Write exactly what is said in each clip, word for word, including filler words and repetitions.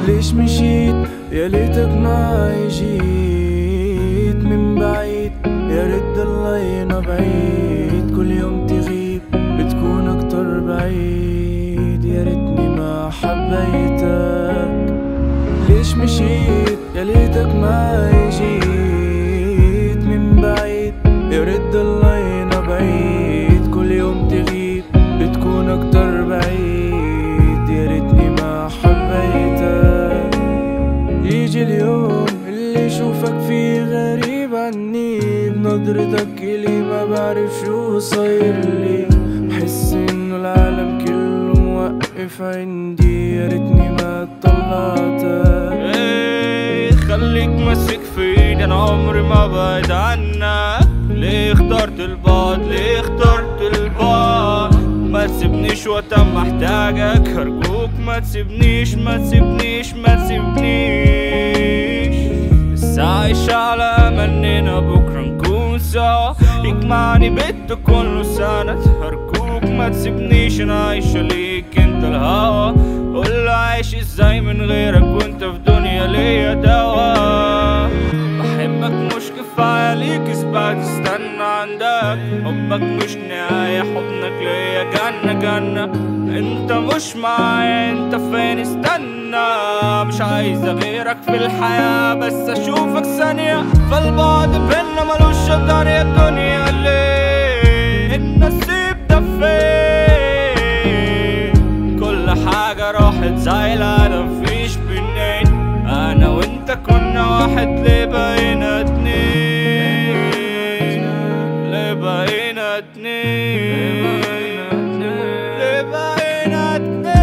ليش مشيت؟ يا ليتك معي جيت من بعيد. يا ريت ضلينا بعيد، كل يوم تغيب بتكون اكتر بعيد. يا ريتني ما حبيتك. ليش مشيت؟ يا ليتك معي جيت من بعيد. يا ريت ضلينا بعيد، كل يوم تغيب بتكون اكتر بعيد. يا ريتني ما حبيتك. يجي اليوم اللي شوفك فيه غريب عني، بنظرتك إلي ما بعرف شو صاير لي. بحس انه العالم كله موقف عندي. يا ريتني ما طلعتك. ايه خليك مسك في ايدي، انا عمري ما بعد عنك. ليه اخترت البعد؟ ليه اخترت البعد؟ ما تسيبنيش وقت ما احتاجك، ارجوك ما تسيبنيش ما تسيبنيش ما تسيبنيش. لسه عايش على امل اننا بكره نكون سوا، يجمعني بيت كله سند. ارجوك ما تسيبنيش، انا عايشه ليك انت الهوا. قول عايش ازاي من غيرك وانت في دنيا ليا دوا. بحبك مش كفايه ليك اثبات، استنى عندك. حبك مش نهايه، حضنك ليا جنه جنه. انت مش معايا، انت فين؟ استنى، مش عايزه غيرك في الحياه، بس اشوفك ثانيه. فالبعد بينا ملوش قدر يا الدنيا. ليه النصيب ده فين؟ كل حاجه راحت زي العالم مفيش بيننا. انا وانت كنا واحد، ليه بقينا اتنين؟ ليه بقينا اتنين؟ ليه بقينا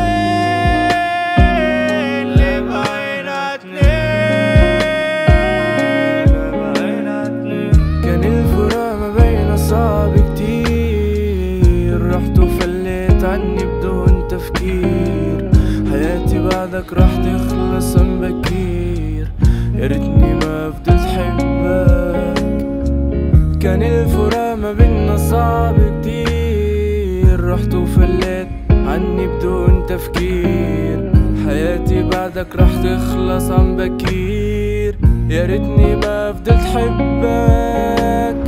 اتنين؟ ليه بقينا اتنين؟ ليه بقينا اتنين؟ كان الفراق ما بينا صعب كتير، رحت وفليت عني بدون تفكير. حياتي بعدك راح تخلص عن بكير. يا ريتني ما فضلت حبك. كان الفراق ما بينا صعب كتير، رحت وفليت عني بدون تفكير. حياتي بعدك راح تخلص عن بكير. يا ريتني ما فضلت حبك.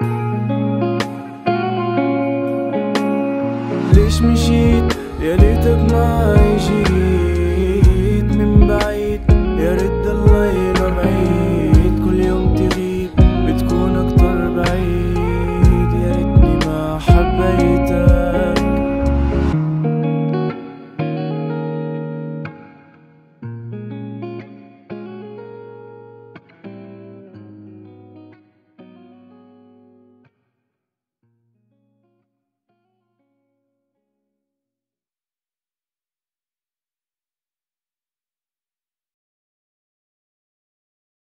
ليش مشيت؟ يا ليتك